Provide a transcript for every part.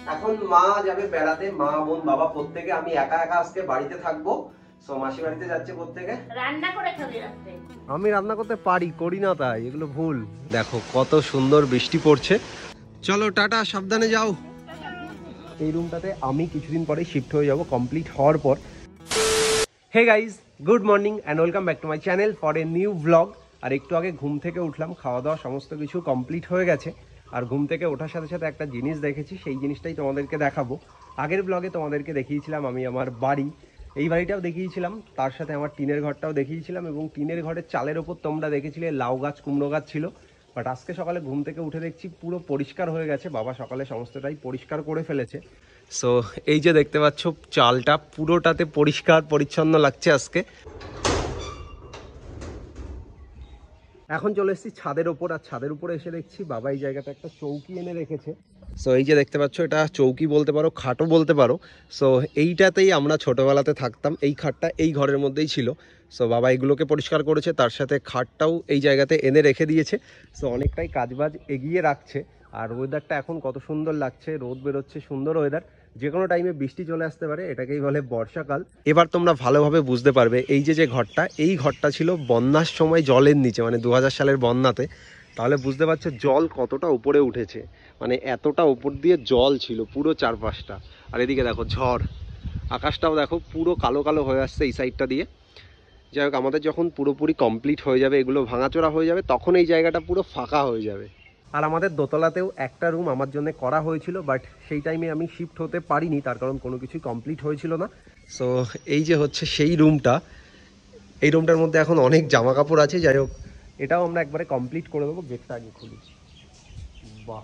এখন মা যাবে বেড়াতে, মা বোন বাবা প্রত্যেকে, আমি একা একা আজকে বাড়িতে থাকবো। সো মাসি বাড়িতে যাচ্ছে প্রত্যেকে। রান্না করে খাবি রাতে? আমি রান্না করতে পারি, করি না তাই, এগুলো ভুল। দেখো কত সুন্দর বৃষ্টি পড়ছে। চলো টাটা, সাবধানে যাও। এই রুমটাতে আমি কিছুদিন পরে শিফট হয়ে যাব কমপ্লিট হওয়ার পর। Hey guys, good morning and welcome back to my channel for a new vlog. আর একটু আগে ঘুম থেকে উঠলাম, খাওয়া দাওয়া সমস্ত কিছু কমপ্লিট হয়ে গেছে। আর ঘুম থেকে ওঠার সাথে সাথে একটা জিনিস দেখেছি, সেই জিনিসটাই তোমাদেরকে দেখাবো। আগের ব্লগে তোমাদেরকে দেখিয়েছিলাম আমি আমার বাড়ি, এই বাড়িটাও দেখিয়েছিলাম, তার সাথে আমার টিনের ঘরটাও দেখিয়েছিলাম, এবং টিনের ঘরের চালের ওপর তোমরা দেখেছিলে লাউ গাছ কুমড়ো গাছ ছিল। বাট আজকে সকালে ঘুম থেকে উঠে দেখছি পুরো পরিষ্কার হয়ে গেছে, বাবা সকালে সমস্তটাই পরিষ্কার করে ফেলেছে। সো এই যে দেখতে পাচ্ছ চালটা পুরোটাতে পরিষ্কার পরিচ্ছন্ন লাগছে আজকে। এখন চলে এসেছি ছাদের ওপর, আর ছাদের উপরে এসে দেখছি বাবা এই জায়গাটা একটা চৌকি এনে রেখেছে। সো এই যে দেখতে পাচ্ছ, এটা চৌকি বলতে পারো, খাটও বলতে পারো। সো এইটাতেই আমরা ছোটোবেলাতে থাকতাম, এই খাটটা এই ঘরের মধ্যেই ছিল। সো বাবা এগুলোকে পরিষ্কার করেছে, তার সাথে খাটটাও এই জায়গাতে এনে রেখে দিয়েছে। সো অনেকটাই কাজবাজ এগিয়ে রাখছে। আর ওয়েদারটা এখন কত সুন্দর লাগছে, রোদ বেরোচ্ছে, সুন্দর ওয়েদার। যে কোনো টাইমে বৃষ্টি চলে আসতে পারে, এটাকেই বলে বর্ষাকাল। এবার তোমরা ভালোভাবে বুঝতে পারবে, এই যে ঘরটা, এই ঘরটা ছিল বন্যার সময় জলের নিচে, মানে 2000 সালের বন্যাতে। তাহলে বুঝতে পারছো জল কতটা উপরে উঠেছে, মানে এতটা উপর দিয়ে জল ছিল পুরো চারপাশটা। আর এদিকে দেখো ঝড়, আকাশটাও দেখো পুরো কালো কালো হয়ে আসছে এই সাইডটা দিয়ে। যাই হোক, আমাদের যখন পুরোপুরি কমপ্লিট হয়ে যাবে, এগুলো ভাঙাচোরা হয়ে যাবে, তখন এই জায়গাটা পুরো ফাঁকা হয়ে যাবে। আর আমাদের দোতলাতেও একটা রুম আমার জন্য করা হয়েছিল, বাট সেই টাইমে আমি শিফট হতে পারিনি, তার কারণ কোনো কিছুই কমপ্লিট হয়েছিল না। সো এই যে হচ্ছে সেই রুমটা, এই রুমটার মধ্যে এখন অনেক জামা কাপড় আছে। যাই হোক, এটাও আমরা একবারে কমপ্লিট করে দেবো। গেটটা আগে খুলি। বাহ,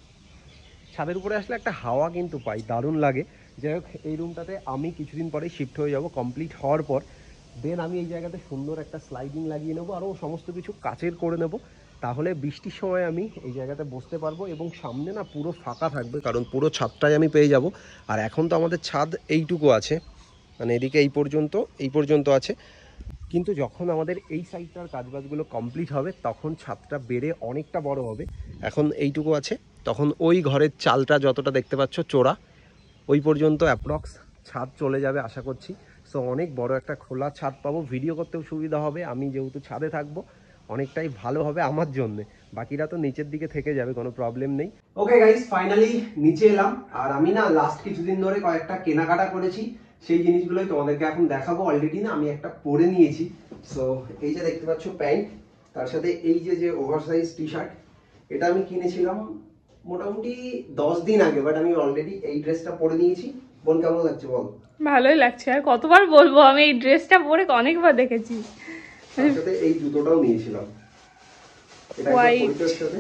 ছাদের উপরে আসলে একটা হাওয়া কিন্তু পাই, দারুণ লাগে। যাই হোক, এই রুমটাতে আমি কিছুদিন পরে শিফট হয়ে যাব কমপ্লিট হওয়ার পর। দেন আমি এই জায়গাতে সুন্দর একটা স্লাইডিং লাগিয়ে নেবো, আরও সমস্ত কিছু কাচের করে নেব। তাহলে বৃষ্টির সময় আমি এই জায়গাতে বসতে পারবো, এবং সামনে না পুরো ফাঁকা থাকবে, কারণ পুরো ছাদটাই আমি পেয়ে যাব। আর এখন তো আমাদের ছাদ এইটুকু আছে, মানে এদিকে এই পর্যন্ত আছে। কিন্তু যখন আমাদের এই সাইডটার কাজবাজগুলো কমপ্লিট হবে, তখন ছাদটা বেড়ে অনেকটা বড় হবে। এখন এইটুকু আছে, তখন ওই ঘরের চালটা যতটা দেখতে পাচ্ছ চোরা, ওই পর্যন্ত অ্যাপ্রক্স ছাদ চলে যাবে আশা করছি। সো অনেক বড় একটা খোলা ছাদ পাবো, ভিডিও করতেও সুবিধা হবে। আমি যেহেতু ছাদে থাকবো, অনেকটাই ভালো হবে আমার জন্য। বাকিরা তো নিচের দিকে থেকে যাবে, কোনো প্রবলেম নেই। ওকে গাইস, ফাইনালি নিচে এলাম। আর আমি না লাস্ট কিছুদিন ধরে কয়েকটা কেনাকাটা করেছি, সেই জিনিসগুলোই তোমাদেরকে এখন দেখাবো। অলরেডি না আমি একটা পরে নিয়েছি। সো এই যে দেখতে পাচ্ছ প্যান্ট, তার সাথে এই যে ওভারসাইজ টি শার্ট, এটা আমি কিনেছিলাম মোটামুটি 10 দিন আগে, বাট আমি অলরেডি এই ড্রেসটা পরে নিয়েছি। বোন কেমন লাগছে বল? ভালোই লাগছে। আর কতবার বলবো, আমি এই ড্রেসটা পরে অনেকবার দেখেছি। তার সাথে এই জুতোটাও নিয়েছিলাম, এটা পরিচয়ের সাথে।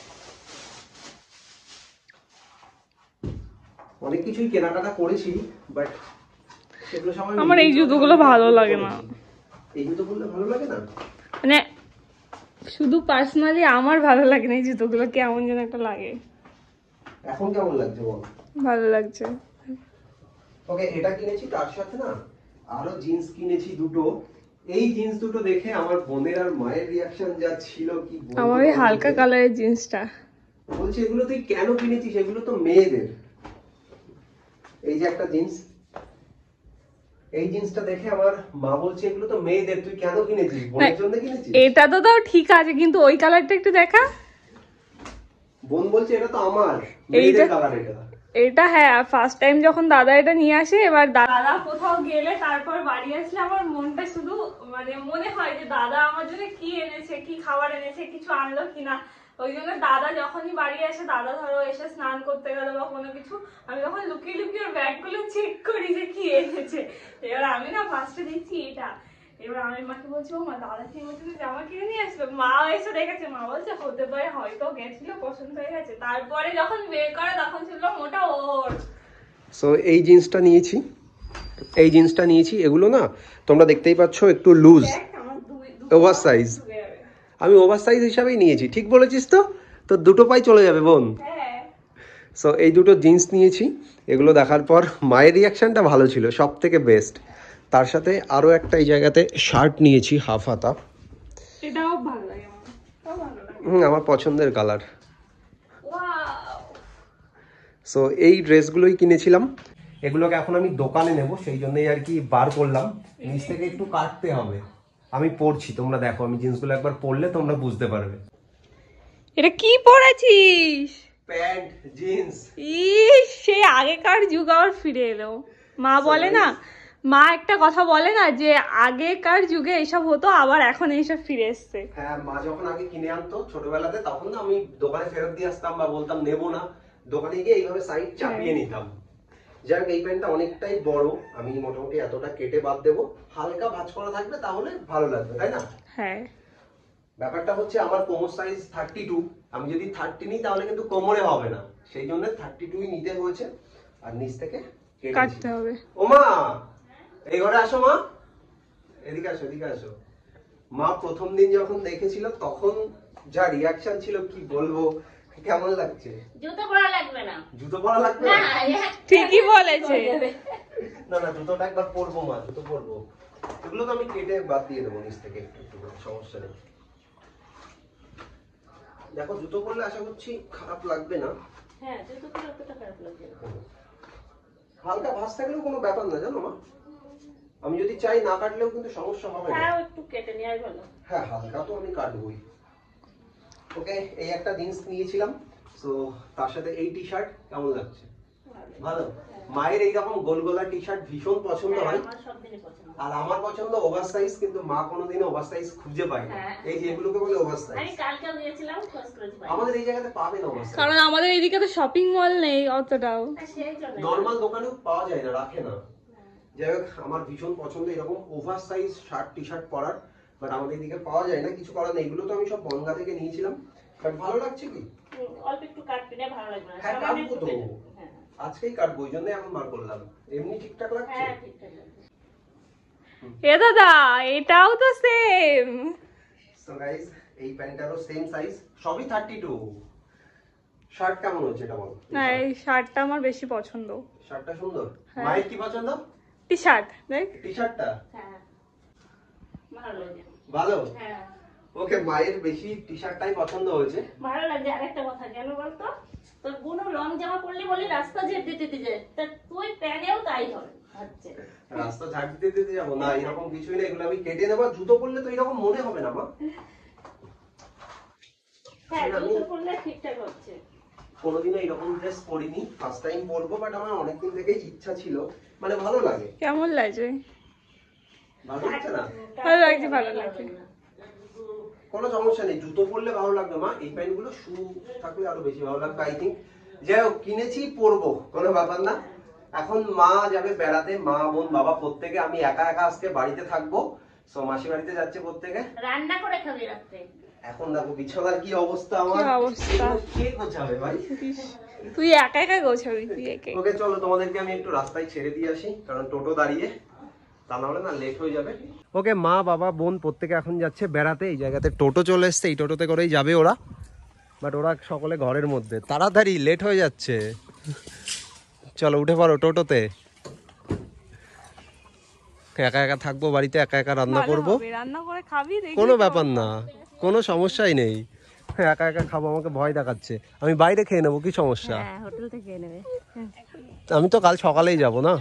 অনেক কিছুই কেনাকাটা করেছি, বাট সেগুলো সবাই আমার এই জুতোগুলো ভালো লাগে না। এই জুতোগুলো ভালো লাগে না, মানে শুধু পার্সোনালি আমার ভালো লাগে না, এই জুতোগুলো কেমন যেন একটা লাগে। এখন কেমন লাগছে বল? ভালো লাগছে। ওকে, এটা কিনেছি, তার সাথে না আরো জিন্স কিনেছি দুটো। এই জিন্স দুটো দেখে আমার বোনের আর মায়ের রিয়াকশন যা ছিল কি বলবো। আমার এই হালকা কালারের জিন্সটা, বলছে এগুলো তুই কেন কিনেছিস, এগুলো তো মেয়েদের। এই যে একটা জিন্স, এই জিন্সটা দেখে আমার মা বলছে এগুলো তো মেয়েদের, তুই কেন কিনেছিস, বোনের জন্য কিনেছিস? এটা তো তাও ঠিক আছে, কিন্তু ওই কালারটা একটু দেখা। বোন বলছে এটা তো আমার মেয়েদের কালার। এটা হ্যাঁ, ফার্স্ট টাইম যখন দাদা এটা নিয়ে আসে, এবার দাদা কোথাও গেলে তারপর বাড়ি আসলে আমার মনটা শুধু মানে মনে হয় যে দাদা আমার জন্য কি এনেছে, কি খাবার এনেছে, কিছু আনলো কিনা। ওই জন্য দাদা যখনই বাড়ি আসে, দাদা ধরো এসে স্নান করতে গেল বা কোনো কিছু, আমি তখন লুকিয়ে লুকিয়ে ওর ব্যাগগুলো চেক করি যে কি এনেছে। এবার আমি না ফার্স্টে দেখছি এটা, এবার আমি মাকে বলছি ও মা দাদা কি বলছে জামা কিনে নিয়ে আসবে। মা এসে দেখেছে, মা বলছে হতে পারে হয়তো গেছিল, পছন্দ হয়ে গেছে। তারপরে যখন বের করে তখন ছিল ওটা ওর। সো এই জিন্সটা নিয়েছি, এগুলো না তোমরা দেখতেই পাচ্ছ একটু লুজ, ওভার সাইজ। আমি ওভার সাইজ হিসাবেই নিয়েছি, ঠিক বলেছিস তো, তো দুটো পাই চলে যাবে বোন। সো এই দুটো জিন্স নিয়েছি, এগুলো দেখার পর মায়ের রিয়াকশনটা ভালো ছিল, সব থেকে বেস্ট। তার সাথে আরো একটা এই জায়গাতে শার্ট নিয়েছি, হাফ হাতা। এটাও ভালো লাগে আমার, আমার পছন্দের কালার। সো এই ড্রেসগুলোই কিনেছিলাম, এগুলোকে এখন আমি দোকানে নেব, সেই জন্যই আর কি বার করলাম। নিচ থেকে একটু কাটতে হবে, আমি পরছি, তোমরা দেখো, আমি জিন্সগুলো একবার পরলে তোমরা বুঝতে পারবে। এটা কি পরেছিস? Pant jeans. ইস, সেই আগেকার যুগ আবার ফিরে এলো। মা বলে না, মা একটা কথা বলে না যে আগেকার যুগে এইসব হতো, আবার এখন এইসব ফিরে এসছে। হ্যাঁ, মা যখন আগে কিনে আনতো ছোটবেলাতে, তখন না আমি দোকানে ফেরত দিয়ে আসতাম বা বলতাম নেবো না, দোকানে গিয়ে এইভাবে সাইড চাপিয়ে নিতাম। যাই হোক, এই প্যান্টটা অনেকটাই বড়, আমি মোটামুটি এতটা কেটে বাদ দেবো, হালকা ভাঁজ করা থাকবে তাহলে ভালো লাগবে, তাই না? হ্যাঁ, ব্যাপারটা হচ্ছে আমার কোমর সাইজ 32, আমি যদি 30 নিই তাহলে কিন্তু কোমরে হবে না, সেই জন্য 32ই নিতে হয়েছে। আর নিচ থেকে কাটতে হবে। ও মা, এই ঘরে আসো মা, এদিকে আসো, এদিকে আসো। মা প্রথম দিন যখন দেখেছিল তখন যা রিয়াকশন ছিল কি বলবো, কেমন লাগছে? জুতো পরা লাগবে না। জুতো পরা লাগবে না, না? ঠিকই বলেছে। না না, জুতোটা একবার পরবো মা, জুতো পরবো। এগুলো তো আমি কেটে বাদ দিয়ে দেবো নিচ থেকে, একটু একটু করে, সমস্যা নেই। দেখো, জুতো পরলে আশা করছি খারাপ লাগবে না। হ্যাঁ, জুতো পরে অতটা খারাপ লাগবে না। হালকা ভাঁজ থাকলেও কোনো ব্যাপার না, জানো মা, আমি যদি চাই না কাটলেও কিন্তু সমস্যা হবে না। হ্যাঁ, একটু কেটে নেওয়াই ভালো। হ্যাঁ, হালকা তো আমি কাটবই। ওকে, এই একটা জিন্স নিয়েছিলাম, তো তার সাথে এই টি শার্ট কেমন লাগছে? ভালো। মায়ের এইরকম গোল গোলা টি শার্ট ভীষণ পছন্দ হয়, আমার সব দিনই পছন্দ। আর আমার পছন্দ ওভার সাইজ, কিন্তু মা কোনোদিনও ওভার সাইজ খুঁজে পায় না। এই যে এগুলোকে বলে ওভার সাইজ, আমি কালকেও গিয়েছিলাম, খোঁজ করেছি পাইনি। আমাদের এই জায়গাতে পাবে না ওভার সাইজ, কারণ আমাদের এইদিকে তো শপিং মল নেই অতটাও। সেই জন্য নরমাল দোকানেও পাওয়া যায় না, রাখে না। যাই হোক, আমার ভীষণ পছন্দ এরকম oversize shirt T shirt পরার, বাট আমাদের এদিকে পাওয়া যায় না, কিছু করার নেই। এগুলো তো আমি সব বনগা থেকে নিয়েছিলাম, বাট ভালো লাগছে কি? অল্প একটু কাটবি না, ভালো লাগবে না। হ্যাঁ, সামান্য কাটবো একটু তো, কেটে। হ্যাঁ আজকেই কাটবো, ওই জন্য এখন বার করলাম। এমনি ঠিকঠাক লাগছে? হ্যাঁ, ঠিকঠাক লাগবে। এ দাদা, এটাও তো সেম। সো গাইস, এই প্যান্টটারও সেম সাইজ, সবই 32। শার্ট কেমন হচ্ছে এটা বলো? না, এই শার্টটা আমার বেশি পছন্দ। শার্টটা সুন্দর। হ্যাঁ। মায়ের কি পছন্দ? টি শার্ট দেখ। টি শার্টটা হ্যাঁ, ভালো লাগে। ভালো। হ্যাঁ, ওকে, মায়ের বেশি টি শার্টটাই পছন্দ হয়েছে। ভালো লাগছে। আরেকটা কথা, কেন বলতো, তোর বোনও লং জামা পরলে বলে রাস্তা যেতে দিতে যায়, তা তুই প্যানেও তাই হবে হচ্ছে। রাস্তা ঝাড় দিতে দিতে যাবো না, এরকম কিছুই না, এগুলো আমি কেটে নেবো। জুতো পরলে তো এরকম মনে হবে না মা। হ্যাঁ, জুতো পরলে ঠিকঠাক হচ্ছে। কোনোদিনও এরকম ড্রেস পরিনি, ফার্স্ট টাইম পরবো, বাট আমার অনেকদিন থেকেই ইচ্ছা ছিল, মানে ভালো লাগে। কেমন লাগছে? ভালো লাগছে না? ভালো লাগছে, ভালো লাগছে। কোনো সমস্যা নেই, জুতো পরলে ভালো লাগবে মা, এই প্যান্টগুলো শু থাকলে আরো বেশি ভালো লাগবে আই থিঙ্ক। যাই হোক, কিনেছি, পরবো, কোনো ব্যাপার না। এখন মা যাবে বেড়াতে, মা বোন বাবা প্রত্যেকে, আমি একা একা আজকে বাড়িতে থাকবো। সো মাসি বাড়িতে যাচ্ছে প্রত্যেকে। রান্না করে খাবি রাত্রে। এখন দেখো বিছানার কি অবস্থা আমার, কি অবস্থা? কে গোছাবে ভাই? তুই একা একা গোছাবি, তুই একা। ওকে চলো, তোমাদেরকে আমি একটু রাস্তায় ছেড়ে দিয়ে আসি, কারণ টোটো দাঁড়িয়ে, তা নাহলে না লেট হয়ে যাবে। ওকে, মা বাবা বোন প্রত্যেকে এখন যাচ্ছে বেড়াতে, এই জায়গাতে টোটো চলে এসছে, এই টোটোতে করেই যাবে ওরা, বাট ওরা সকলে ঘরের মধ্যে, তাড়াতাড়ি লেট হয়ে যাচ্ছে। চলো উঠে পড়ো টোটোতে। একা একা থাকবো বাড়িতে, একা একা রান্না করবো, রান্না করে খাবি, কোনো ব্যাপার না, কোনো সমস্যাই নেই। একা একা খাবো, আমাকে ভয় দেখাচ্ছে, আমি বাইরে খেয়ে নেবো, কি সমস্যা? হ্যাঁ, হোটেল থেকে খেয়ে নেবে। আমি তো কাল সকালেই যাব না,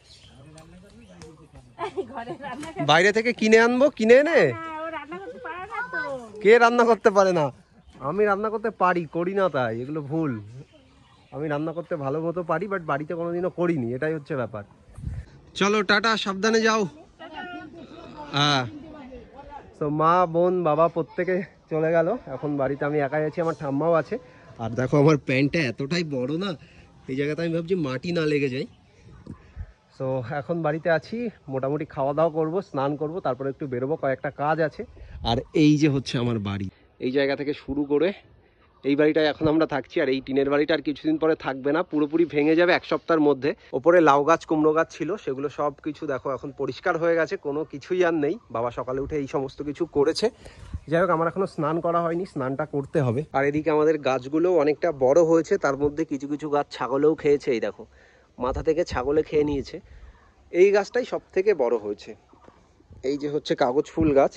বাইরে থেকে কিনে আনবো, কিনে এনে। ও রান্না করতে পারে না তো। কে রান্না করতে পারে না? আমি রান্না করতে পারি, করি না তাই, এগুলো ভুল। আমি রান্না করতে ভালো মতো পারি, বাট বাড়িতে কোনোদিনও করিনি, এটাই হচ্ছে ব্যাপার। চলো টাটা, সাবধানে যাও। হ্যাঁ, তো মা বোন বাবা প্রত্যেকে চলে গেল, এখন বাড়িতে আমি একাই আছি, আমার ঠাম্মাও আছে। আর দেখো আমার প্যান্টটা এতটাই বড় না, এই জায়গাতে আমি ভাবছি মাটি না লেগে যায়। সো এখন বাড়িতে আছি, মোটামুটি খাওয়া দাওয়া করবো, স্নান করবো, তারপরে একটু বেরোবো, কয়েকটা কাজ আছে। আর এই যে হচ্ছে আমার বাড়ি, এই জায়গা থেকে শুরু করে এই বাড়িটায় এখন আমরা থাকছি। আর এই টিনের বাড়িটা আর কিছুদিন পরে থাকবে না, পুরোপুরি ভেঙে যাবে এক সপ্তাহের মধ্যে। ওপরে লাউ গাছ কুমড়ো গাছ ছিল, সেগুলো সব কিছু দেখো এখন পরিষ্কার হয়ে গেছে, কোনো কিছুই আর নেই। বাবা সকালে উঠে এই সমস্ত কিছু করেছে। যাই হোক, আমার এখনো স্নান করা হয়নি, স্নানটা করতে হবে। আর এদিকে আমাদের গাছগুলো অনেকটা বড় হয়েছে, তার মধ্যে কিছু কিছু গাছ ছাগলেও খেয়েছে, এই দেখো মাথা থেকে ছাগলে খেয়ে নিয়েছে। এই গাছটাই সব থেকে বড় হয়েছে, এই যে হচ্ছে কাগজ ফুল গাছ,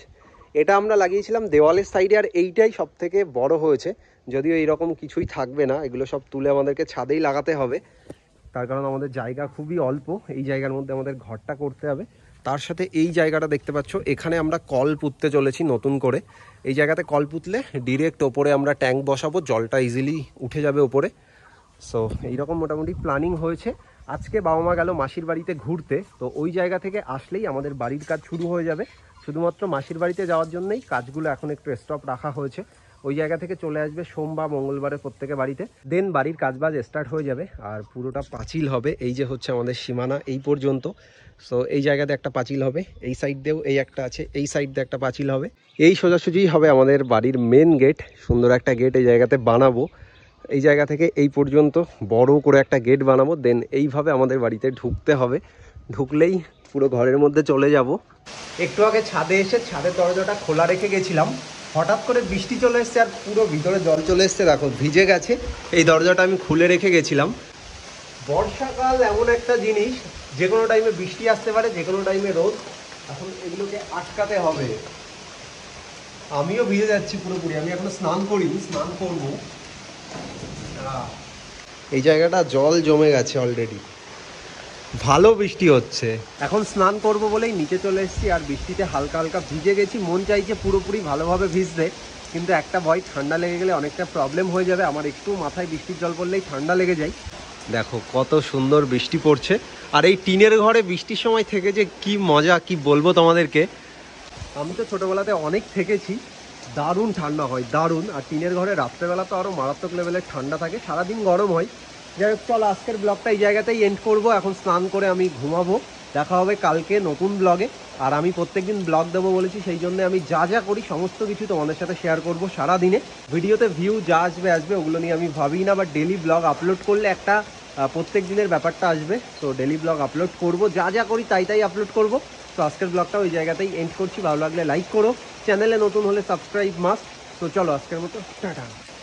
এটা আমরা লাগিয়েছিলাম দেওয়ালের সাইডে, আর এইটাই সব থেকে বড় হয়েছে। যদিও এইরকম কিছুই থাকবে না, এগুলো সব তুলে আমাদেরকে ছাদেই লাগাতে হবে, তার কারণ আমাদের জায়গা খুবই অল্প। এই জায়গার মধ্যে আমাদের ঘরটা করতে হবে। তার সাথে এই জায়গাটা দেখতে পাচ্ছ, এখানে আমরা কল পুঁততে চলেছি নতুন করে। এই জায়গাতে কল পুঁতলে ডিরেক্ট ওপরে আমরা ট্যাঙ্ক বসাবো, জলটা ইজিলি উঠে যাবে ওপরে। সো এইরকম মোটামুটি প্ল্যানিং হয়েছে। আজকে বাবা মা গেল মাসির বাড়িতে ঘুরতে, তো ওই জায়গা থেকে আসলেই আমাদের বাড়ির কাজ শুরু হয়ে যাবে। শুধুমাত্র মাসির বাড়িতে যাওয়ার জন্যই কাজগুলো এখন একটু স্টপ রাখা হয়েছে। ওই জায়গা থেকে চলে আসবে সোমবার মঙ্গলবারে প্রত্যেকে বাড়িতে, দেন বাড়ির কাজবাজ স্টার্ট হয়ে যাবে। আর পুরোটা পাঁচিল হবে, এই যে হচ্ছে আমাদের সীমানা এই পর্যন্ত। সো এই জায়গাতে একটা পাঁচিল হবে, এই সাইড দিয়েও এই একটা আছে, এই সাইড দিয়ে একটা পাঁচিল হবে। এই সোজাসুজি হবে আমাদের বাড়ির মেন গেট। সুন্দর একটা গেট এই জায়গাতে বানাবো, এই জায়গা থেকে এই পর্যন্ত বড় করে একটা গেট বানাবো। দেন এইভাবে আমাদের বাড়িতে ঢুকতে হবে, ঢুকলেই পুরো ঘরের মধ্যে চলে যাব। একটু আগে ছাদে এসে ছাদের দরজাটা খোলা রেখে গেছিলাম, হঠাৎ করে বৃষ্টি চলে এসছে আর পুরো ভিতরে জল চলে এসছে, দেখো ভিজে গেছে। এই দরজাটা আমি খুলে রেখে গেছিলাম। বর্ষাকাল এমন একটা জিনিস, যে কোনো টাইমে বৃষ্টি আসতে পারে, যে কোনো টাইমে রোদ। এখন এগুলোকে আটকাতে হবে। আমিও ভিজে যাচ্ছি পুরোপুরি, আমি এখনো স্নান করিনি, স্নান করবো। এই জায়গাটা জল জমে গেছে অলরেডি, ভালো বৃষ্টি হচ্ছে। এখন স্নান করব বলেই নিচে চলে এসেছি, আর বৃষ্টিতে হালকা হালকা ভিজে গেছি। মন চাইছে পুরোপুরি ভালোভাবে ভিজতে, কিন্তু একটা ভয়, ঠান্ডা লেগে গেলে অনেকটা প্রবলেম হয়ে যাবে। আমার একটু মাথায় বৃষ্টির জল পড়লেই ঠান্ডা লেগে যায়। দেখো কত সুন্দর বৃষ্টি পড়ছে, আর এই টিনের ঘরে বৃষ্টির সময় থেকে যে কি মজা, কি বলবো তোমাদেরকে। আমি তো ছোটোবেলাতে অনেক থেকেছি, দারুণ ঠান্ডা হয়, দারুণ। আর টিনের ঘরে রাত্রেবেলা তো আরও মারাত্মক লেভেলের ঠান্ডা থাকে, সারাদিন গরম হয়। যাই হোক, চল আজকের ব্লগটা এই জায়গাতেই এন্ড করবো। এখন স্নান করে আমি ঘুমাবো, দেখা হবে কালকে নতুন ব্লগে। আর আমি প্রত্যেকদিন ব্লগ দেবো বলেছি, সেই জন্য আমি যা যা করি সমস্ত কিছু তোমাদের সাথে শেয়ার করবো সারাদিনে। ভিডিওতে ভিউ যা আসবে ওগুলো নিয়ে আমি ভাবি না, বাট ডেলি ব্লগ আপলোড করলে একটা প্রত্যেক দিনের ব্যাপারটা আসবে। তো ডেলি ব্লগ আপলোড করব, যা যা করি তাই আপলোড করব। তো আজকের ব্লগটা ওই জায়গাতেই এন্ড করছি। ভালো লাগলে লাইক করো, চ্যানেলে নতুন হলে সাবস্ক্রাইব মাস্ট। তো চলো আজকের মতো টাটা।